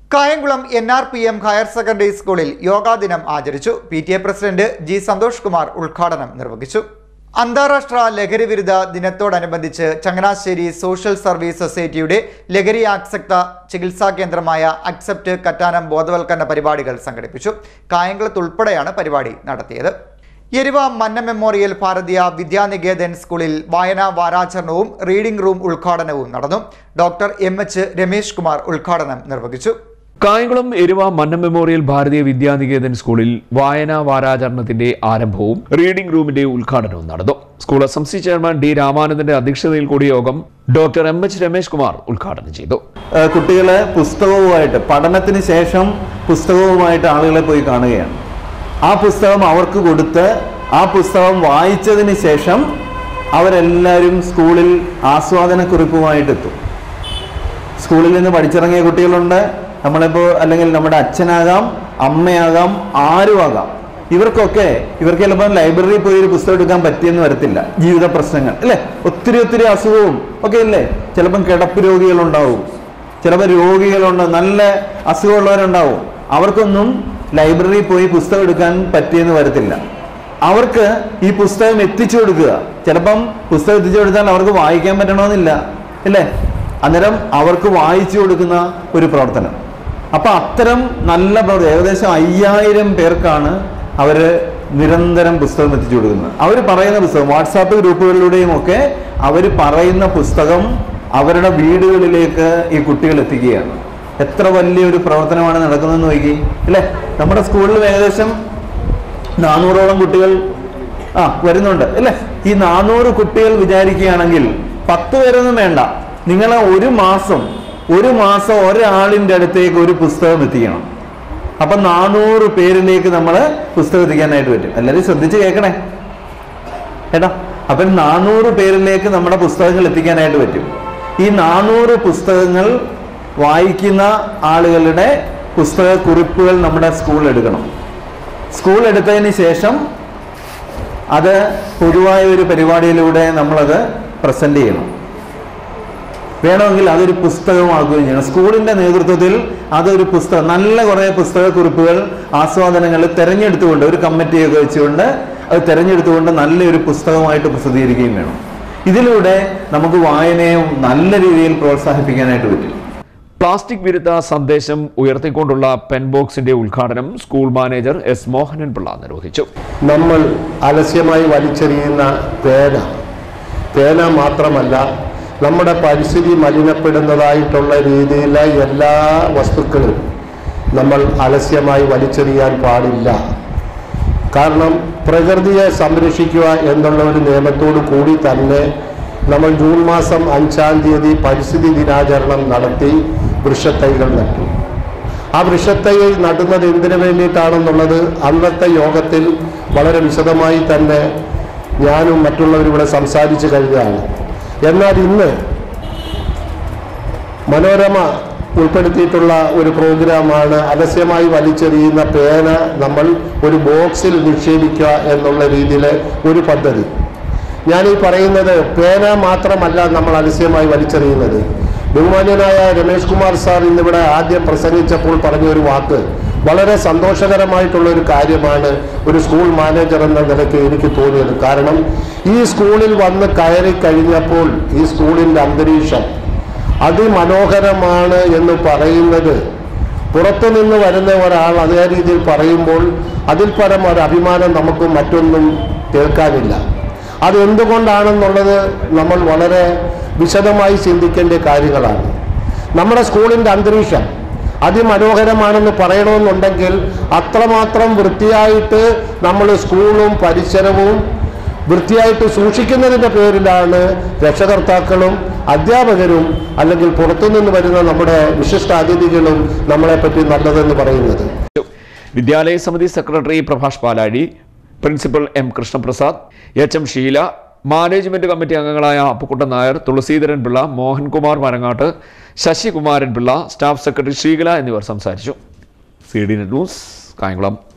Kayamkulam NRPM higher secondary സ്കൂളിൽ യോഗാ ദിനം ആചരിച്ചു. PTA president G. Santhosh Kumar ഉദ്ഘാടനം നിർവഹിച്ചു. അന്താരാഷ്ട്ര ലഹരി വിരുദ്ധ ദിനത്തോടനുബന്ധിച്ച് ചങ്ങനാശ്ശേരി സോഷ്യൽ സർവീസ് സൊസൈറ്റിയുടെ ലഹരി ആസക്ത ചികിത്സാ കേന്ദ്രമായ അക്സെപ്റ്റ് കറ്റാനം ബോധവൽക്കരണ പരിപാടികൾ സംഘടിപ്പിച്ചു. കായംകുളത്തുൾപ്പെടെയാണ് പരിപാടി നടത്തിയത്. എരുവ മന്ന മെമ്മോറിയൽ ഭാരതീയ വിദ്യാനികേതൻ സ്കൂളിൽ വായനാ വാരാചരണവും റീഡിംഗ് റൂം ഉദ്ഘാടനവും നടന്നു. ഡോക്ടർ MH രമേഷ് കുമാർ ഉദ്ഘാടനം നിർവഹിച്ചു. കായംകുളം എരുവ മന്ന മെമ്മോറിയൽ ഭാരതീയ വിദ്യാനികേതൻ സ്കൂളിൽ വായനാ വാരാചരണത്തിന്റെ ആരംഭവും റീഡിംഗ് റൂമിന്റെ ഉദ്ഘാടനവും നടന്നു. School SMC chairman D. രാമാനന്ദന്റെ അധ്യക്ഷതയിൽ കൂടിയ യോഗം ഡോക്ടർ MH രമേഷ് കുമാർ ഉദ്ഘാടനം ചെയ്തു. കുട്ടികളെ പുസ്തകവുമായിട്ട് പഠനത്തിന് ശേഷം പുസ്തകവുമായിട്ട് ആളുകളെ പോയി കാണുകയാണ്. ആ പുസ്തകം അവർക്ക് കൊടുത്ത് ആ പുസ്തകം വായിച്ചതിന് ശേഷം അവരെല്ലാവരും സ്കൂളിൽ ആസ്വാദനക്കുറിപ്പുമായിട്ടെത്തും. സ്കൂളിൽ നിന്ന് പഠിച്ചിറങ്ങിയ കുട്ടികളുണ്ട്. നമ്മളിപ്പോൾ അല്ലെങ്കിൽ നമ്മുടെ അച്ഛനാകാം, അമ്മയാകാം, ആരുമാകാം. ഇവർക്ക് ചിലപ്പോൾ ലൈബ്രറിയിൽ പോയി ഒരു പുസ്തകം എടുക്കാൻ പറ്റിയെന്ന് വരത്തില്ല. ജീവിത പ്രശ്നങ്ങൾ അല്ലേ, ഒത്തിരി അസുഖവും ഒക്കെ ഇല്ലേ. ചിലപ്പം കിടപ്പ് രോഗികളുണ്ടാവും, ചിലപ്പോൾ രോഗികളുണ്ട്, നല്ല അസുഖമുള്ളവരുണ്ടാവും. അവർക്കൊന്നും ലൈബ്രറിയിൽ പോയി പുസ്തകം എടുക്കാൻ പറ്റിയെന്ന് വരത്തില്ല. അവർക്ക് ഈ പുസ്തകം എത്തിച്ചു കൊടുക്കുക. ചിലപ്പം പുസ്തകം എത്തിച്ചു കൊടുത്താൽ അവർക്ക് വായിക്കാൻ പറ്റണമെന്നില്ല അല്ലേ. അന്നേരം അവർക്ക് വായിച്ചു കൊടുക്കുന്ന ഒരു പ്രവർത്തനം. അപ്പം അത്തരം നല്ല പ്രവർത്തനം ഏകദേശം 5000 പേർക്കാണ് അവർ നിരന്തരം പുസ്തകം എത്തിച്ചു കൊടുക്കുന്നത്. അവർ പറയുന്ന പുസ്തകം വാട്സാപ്പ് ഗ്രൂപ്പുകളിലൂടെയും ഒക്കെ അവർ പറയുന്ന പുസ്തകം അവരുടെ വീടുകളിലേക്ക് ഈ കുട്ടികൾ എത്തിക്കുകയാണ്. എത്ര വലിയൊരു പ്രവർത്തനമാണ് നടക്കുന്നതെന്ന് നോക്കി അല്ലേ. നമ്മുടെ സ്കൂളിൽ ഏകദേശം 400ഓളം കുട്ടികൾ വരുന്നുണ്ട് അല്ലേ. ഈ 400 കുട്ടികൾ വിചാരിക്കുകയാണെങ്കിൽ 10 പേരൊന്നും വേണ്ട, നിങ്ങൾ ഒരു മാസം ഒരാളിൻ്റെ അടുത്തേക്ക് ഒരു പുസ്തകം എത്തിക്കണം. അപ്പം 400 പേരിലേക്ക് നമ്മൾ പുസ്തകം എത്തിക്കാനായിട്ട് പറ്റും. എല്ലാവരും ശ്രദ്ധിച്ച് കേൾക്കണേ കേട്ടോ. അപ്പം 400 പേരിലേക്ക് നമ്മുടെ പുസ്തകങ്ങൾ എത്തിക്കാനായിട്ട് പറ്റും. ഈ 400 പുസ്തകങ്ങൾ വായിക്കുന്ന ആളുകളുടെ പുസ്തക കുറിപ്പുകൾ നമ്മുടെ സ്കൂളിൽ എടുക്കണം. സ്കൂൾ എടുത്തതിന് ശേഷം അത് പൊതുവായ ഒരു പരിപാടിയിലൂടെ നമ്മളത് പ്രസന്റ് ചെയ്യണം. വേണമെങ്കിൽ അതൊരു പുസ്തകമാക്കുകയും ചെയ്യണം. സ്കൂളിൻ്റെ നേതൃത്വത്തിൽ അതൊരു പുസ്തകം, നല്ല കുറേ പുസ്തക കുറിപ്പുകൾ, ആസ്വാദനങ്ങൾ തിരഞ്ഞെടുത്തുകൊണ്ട് ഒരു കമ്മിറ്റിയൊക്കെ വെച്ചുകൊണ്ട് അത് തിരഞ്ഞെടുത്തുകൊണ്ട് നല്ലൊരു പുസ്തകമായിട്ട് പ്രസിദ്ധീകരിക്കുകയും വേണം. ഇതിലൂടെ നമുക്ക് വായനയെ നല്ല രീതിയിൽ പ്രോത്സാഹിപ്പിക്കാനായിട്ട് പറ്റും. പ്ലാസ്റ്റിക് വിരുദ്ധ സന്ദേശം ഉയർത്തിക്കൊണ്ടുള്ള പെൻ ബോക്സിന്റെ ഉദ്ഘാടനം school manager S. Mohanan Pillai നിർവഹിച്ചു. നമ്മൾ അലസ്യമായി വലിച്ചെറിയുന്ന പേന മാത്രമല്ല, നമ്മുടെ പരിസ്ഥിതി മലിനപ്പെടുന്നതായിട്ടുള്ള രീതിയിലെ എല്ലാ വസ്തുക്കളും നമ്മൾ അലസ്യമായി വലിച്ചെറിയാൻ പാടില്ല. കാരണം പ്രകൃതിയെ സംരക്ഷിക്കുക എന്നുള്ള ഒരു നിയമത്തോടു കൂടി തന്നെ നമ്മൾ ജൂൺ മാസം 5-ാം തീയതി പരിസ്ഥിതി ദിനാചരണം നടത്തി വൃക്ഷത്തൈകൾ നട്ടു. ആ വൃക്ഷത്തൈ നടുന്നത് എന്തിനു വേണ്ടിയിട്ടാണെന്നുള്ളത് അന്നത്തെ യോഗത്തിൽ വളരെ വിശദമായി തന്നെ ഞാനും മറ്റുള്ളവരും ഇവിടെ സംസാരിച്ചു കഴിഞ്ഞാണ്. എന്നാൽ ഇന്ന് മനോരമ ഉൾപ്പെടുത്തിയിട്ടുള്ള ഒരു പ്രോഗ്രാമാണ് അലസ്യമായി വലിച്ചെറിയുന്ന പേന നമ്മൾ ഒരു ബോക്സിൽ നിക്ഷേപിക്കുക എന്നുള്ള രീതിയിലെ ഒരു പദ്ധതി. ഞാനീ പറയുന്നത് പേന മാത്രമല്ല നമ്മൾ അലസ്യമായി വലിച്ചെറിയുന്നത്. ബഹുമാന്യനായ രമേഷ് കുമാർ സാർ ഇന്നിവിടെ ആദ്യം പ്രസംഗിച്ചപ്പോൾ പറഞ്ഞ ഒരു വാക്ക് വളരെ സന്തോഷകരമായിട്ടുള്ള ഒരു കാര്യമാണ് ഒരു സ്കൂൾ മാനേജർ എന്ന നിലയ്ക്ക് എനിക്ക് തോന്നിയത്. കാരണം ഈ സ്കൂളിൽ വന്ന് കയറി കഴിഞ്ഞപ്പോൾ ഈ സ്കൂളിൻ്റെ അന്തരീക്ഷം അതിമനോഹരമാണ് എന്ന് പറയുന്നത് പുറത്തുനിന്ന് വരുന്ന ഒരാൾ അതേ രീതിയിൽ പറയുമ്പോൾ അതിൽ പരം ഒരു അഭിമാനം നമുക്ക് മറ്റൊന്നും കേൾക്കാനില്ല. അതെന്തുകൊണ്ടാണെന്നുള്ളത് നമ്മൾ വളരെ വിശദമായി ചിന്തിക്കേണ്ട കാര്യങ്ങളാണ്. നമ്മുടെ സ്കൂളിൻ്റെ അന്തരീക്ഷം അതിമനോഹരമാണെന്ന് പറയണമെന്നുണ്ടെങ്കിൽ അത്രമാത്രം വൃത്തിയായിട്ട് നമ്മൾ സ്കൂളും പരിസരവും വൃത്തിയായിട്ട് സൂക്ഷിക്കുന്നതിൻ്റെ പേരിലാണ് രക്ഷകർത്താക്കളും അധ്യാപകരും അല്ലെങ്കിൽ പുറത്തുനിന്ന് വരുന്ന നമ്മുടെ വിശിഷ്ട അതിഥികളും നമ്മളെപ്പറ്റി നല്ലതെന്ന് പറയുന്നത്. വിദ്യാലയ സമിതി secretary Prabhash Palazhi, principal M. Krishnaprasad, HM Sheela, management committee അംഗങ്ങളായ അപ്പുക്കുട്ടൻ നായർ, തുളസീധരൻ പിള്ള, മോഹൻകുമാർ വരങ്ങാട്ട്, ശശികുമാരൻ പിള്ള, സ്റ്റാഫ് സെക്രട്ടറി ശ്രീകല എന്നിവർ സംസാരിച്ചു. CDN news, Kayamkulam.